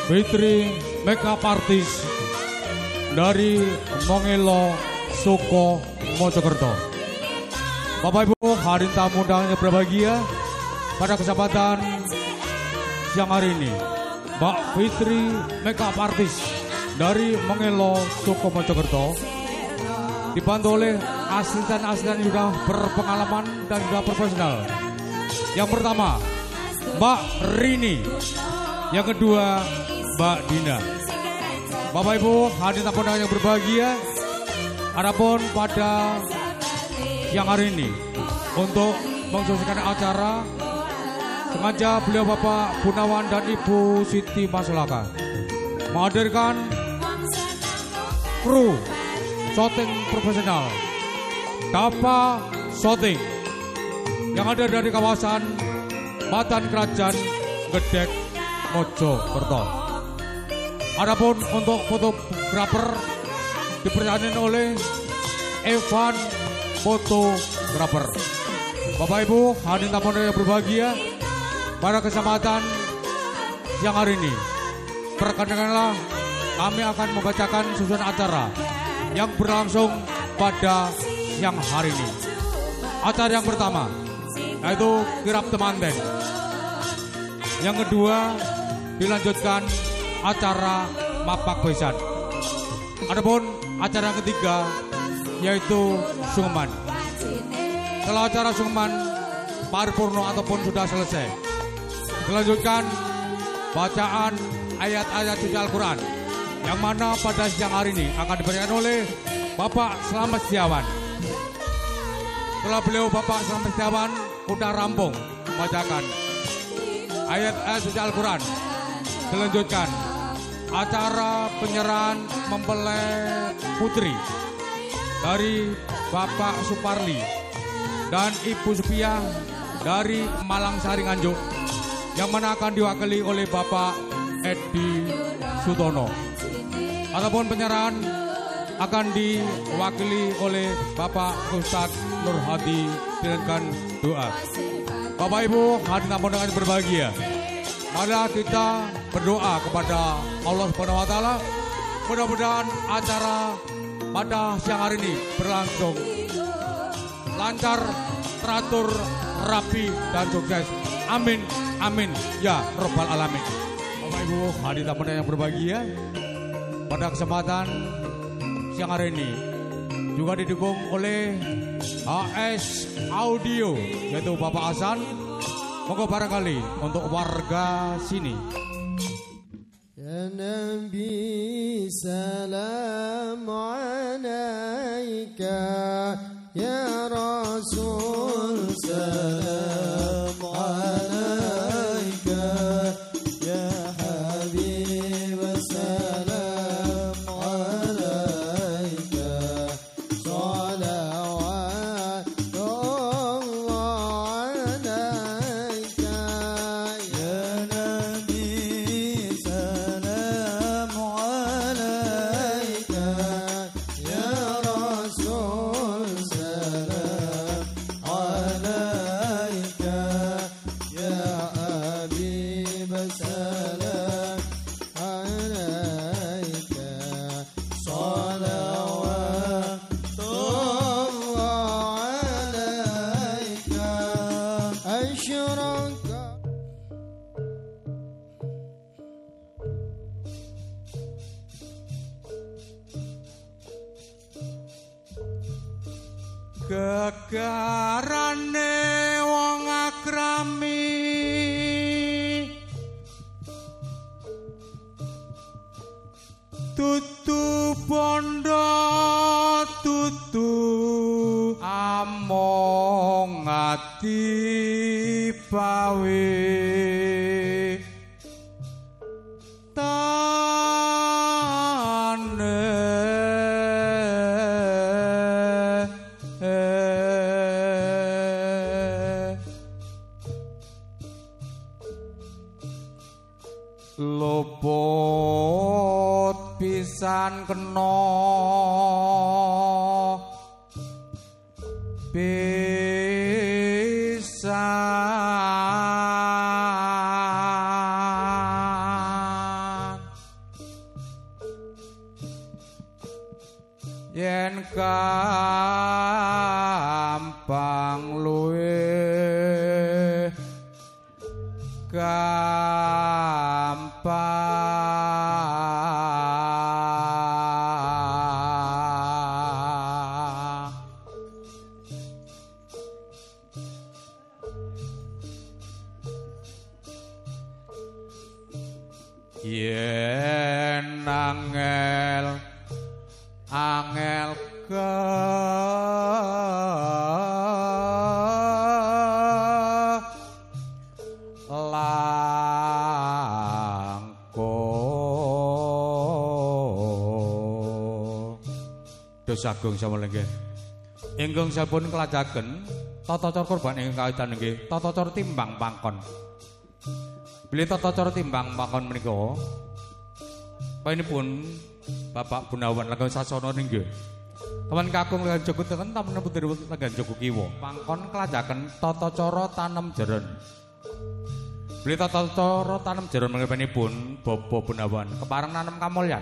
Fitri Makeup Artist dari Mongelo Suko Mojokerto. Bapak Ibu hadirin tamu undangan yang berbahagia, pada kesempatan siang hari ini Mbak Fitri Makeup Artist dari Mongelo Suko Mojokerto dibantu oleh asisten-asisten yang sudah berpengalaman dan sudah profesional. Yang pertama Mbak Rini, yang kedua Mbak Dina. Bapak Ibu hadirin tamu undangan yang berbahagia, adapun pada siang hari ini untuk mensukseskan acara sengaja beliau Bapak Gunawan dan Ibu Siti Masulaka menghadirkan kru syuting profesional Dapa Shooting yang ada dari kawasan Batan Kerajaan Gedek Mojokerto. Adapun untuk fotografer dipersanakan oleh Evan Fotografer. Bapak Ibu hadirin tamu yang berbahagia, pada kesempatan siang hari ini perkenankanlah kami akan membacakan susunan acara yang berlangsung pada siang hari ini. Acara yang pertama yaitu kirap temanten. Yang kedua dilanjutkan acara mapak besan. Adapun acara yang ketiga yaitu sungkeman. Setelah acara sungkeman paripurno ataupun sudah selesai, dilanjutkan bacaan ayat-ayat suci Al-Quran yang mana pada siang hari ini akan diberikan oleh Bapak Slamet Setiawan. Setelah beliau Bapak Slamet Setiawan sudah rampung membacakan ayat-ayat suci Al-Quran, dilanjutkan acara penyerahan mempelai putri dari Bapak Suparli dan Ibu Supia dari Malang Sari Nganjuk yang mana akan diwakili oleh Bapak Edi Sutono. Ataupun penyerahan akan diwakili oleh Bapak Ustadz Nur Hadi dengan doa. Bapak Ibu hadirin tamu undangan berbahagia, mari kita berdoa kepada Allah Subhanahu wa taala. Mudah-mudahan acara pada siang hari ini berlangsung lancar, teratur, rapi dan sukses. Amin, amin ya Rabbal Alamin. Bapak Ibu hadirin tamu yang berbahagia, pada kesempatan siang hari ini juga didukung oleh HS Audio yaitu Bapak Hasan. Monggo barangkali untuk warga sini. Ya Nabi salam alaika, ya Rasul salam alaika, ya Habib salam alaika, salawatullah alaika, ya Nabi salam alaika, ya Rasul salam alaika, ya Habib salam alaika, salawatullah alaika, asyraka. Gegarane wong akrami tutu bondo tutu among ati pawe luput pisan kena pisan gampang luwih gampang yen angel ke Dados agung samalengke. Ingkang sampun kelajaken tata cara kurban ingkang kawitan nggih tata cara timbang pangkon. Bilih tata cara timbang pangkon menika panjenenganipun Bapak Gunawan Langgang Sasana nggih. Teman kakung Langgang Joko teken tamen putri Langgang Joko kiwa. Pangkon kelajaken tata cara tanem jeren. Bilih tata cara tanem jeren mengenipun Bapak Gunawan kepareng nanem kamulyan.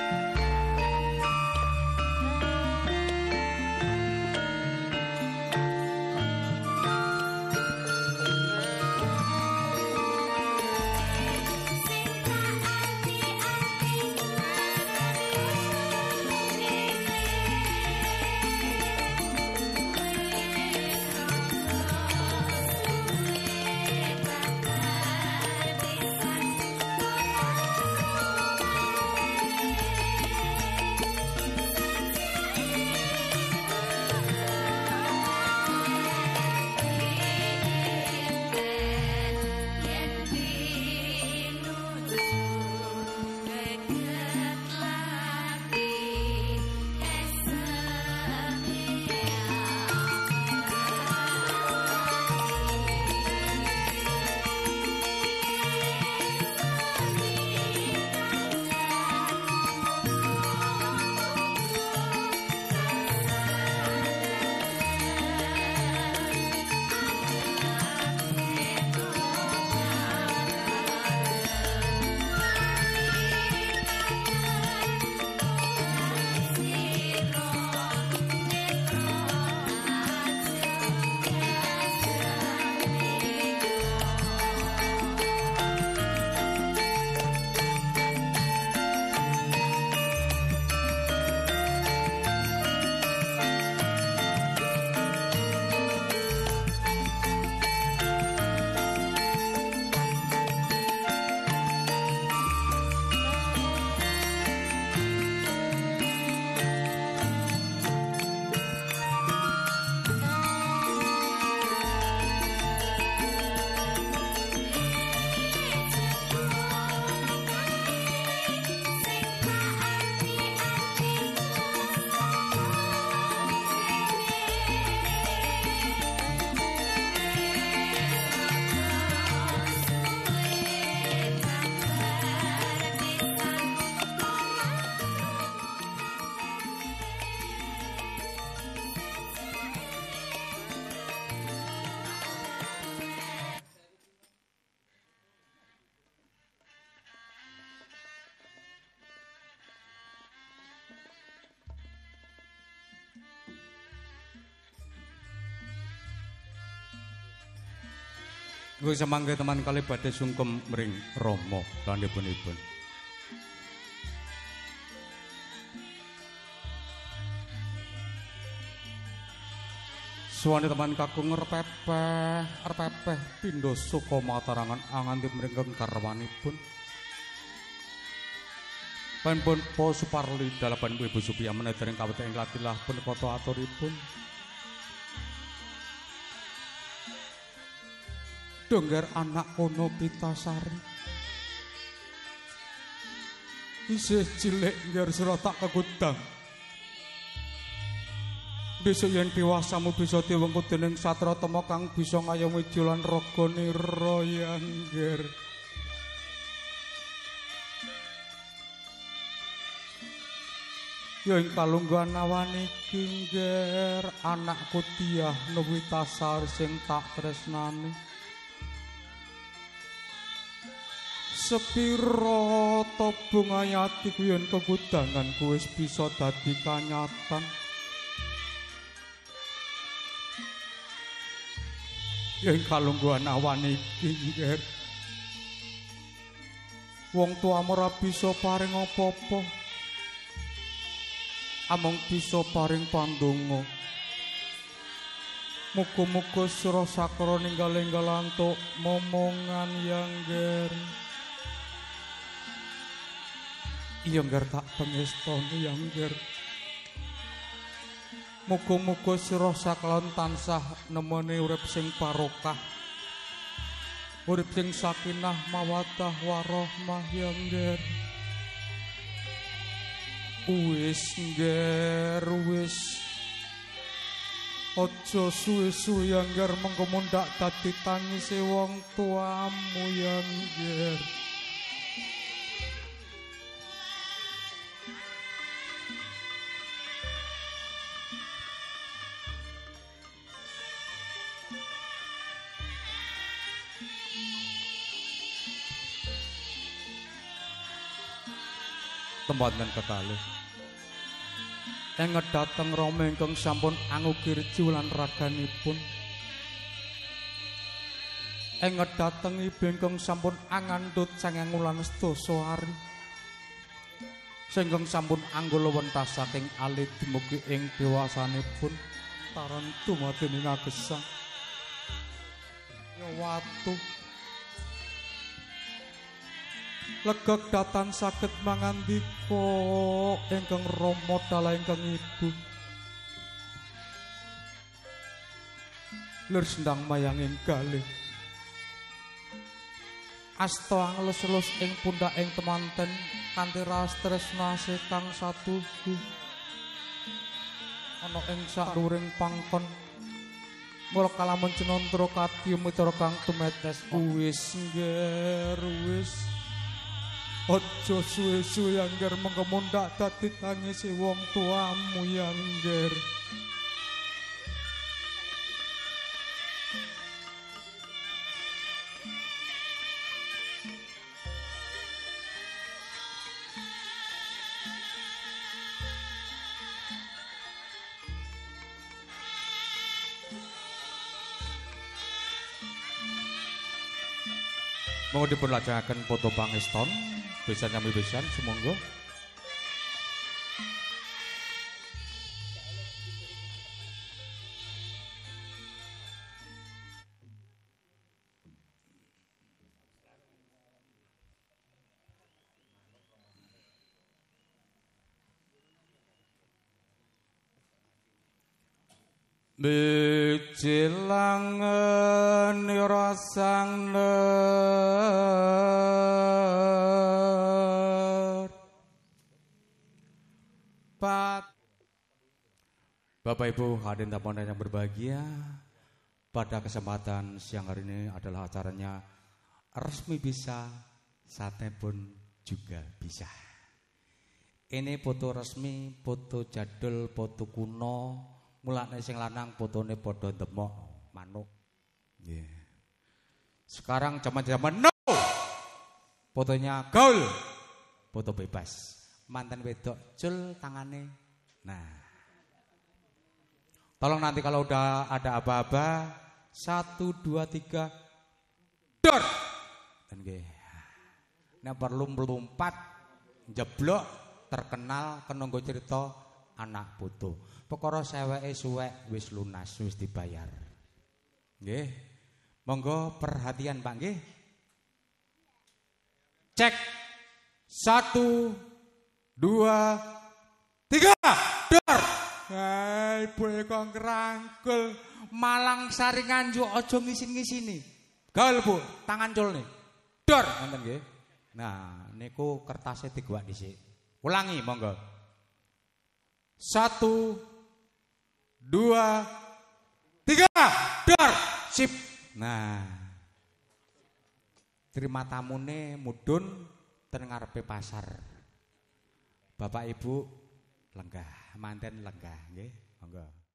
Gue semangga teman kali badhe sungkem mring Rama lan ibun-ibun. Suwane teman kakung ngrepepeh pindha suka matarangan anganti mring karwanipun. Panpun Po Suparli dalapan Ibu Supia menedering kawete ing latilah pun foto aturipun. Dongger anak kono Pitasari isih cilik ngger sira tak kegudang besok yen dewasamu bisa diwengku dening Satratama kang bisa ngayomi julan ragane Rayangger ya ing kalungguhan awan iki ngger anakku Diah Nowitasari sing tak tresnani sepiro tobung ayati yen kegudangan wis bisa dadi kanyatan ing kalungguhan awan iki nggih. Wong tuamu ora bisa paring apa-apa. Amung bisa paring pandonga. Muga-muga sira sakra ninggal-ninggal antuk momongan yang ger. Iya ngger tak pengestoni yang ger. Muga-muga sira saklon tansah nemoni urip sing barokah. Urip sing sakinah mawaddah warahmah yang ger. Wis nger wis. Aja suwe-suwe yang nger mengko mundak dadi tangise wong tuamu yang nger. Tembakan kekalih enget dateng Rama ingkang sampun angukirji lan raganipun enget dateng ibu ingkang sampun angandhut sanging wulan sedasa ari singkang sampun anggala wentas saking alit dumugi ing dewasanipun tarantu madeni ngagesang ya watu legek datan saged mangandika ingkang Rama dalah ingkang ibu lir sendang mayanging kalih asta ngelus-elus ing pundak ing temanten kanthi ras tresna sekang satuhu ana ing saluring pangkon mula kalamun cinandra kadya mitra kang tumetes wis ngger wis. Ojo suwe-suwe yang ger mengko mundak dadi tangisi wong tuamu yang ger. Mau dipun lajengaken foto pangeston. Besan nyami besan, semonggo. Bicilangen rasang Bapak Ibu hadirin tamu yang berbahagia, pada kesempatan siang hari ini adalah acaranya resmi bisa, saatnya pun juga bisa. Ini foto resmi, foto jadul, foto kuno, mulane sing lanang fotone padha demok manuk. Yeah. Sekarang zaman-zaman no, fotonya gaul, foto bebas, mantan wedok jul tangane. Nah. Tolong nanti kalau udah ada apa-apa 1, 2, 3 dor. Dan nggih. Nek perlu melompat jeblok terkenal kenanggo cerita anak putu. Perkara seweke suwek wis lunas wis dibayar. Nggih. Monggo perhatian Pak nggih. Cek 1, 2, 3 dor. Hai, ibu kok ngerangkul Malang Sari Nganjuk aja ngisin-ngisini. Gaul Bu, tangan cul nih. Dor, ngoten nggih. Nah, niku kertasnya digawak dhisik. Ulangi monggo. 1, 2, 3 dor. Sip. Nah. Terima tamune mudhun ten ngarepe pasar. Bapak Ibu lenggah, manten lenggah nggih, monggo.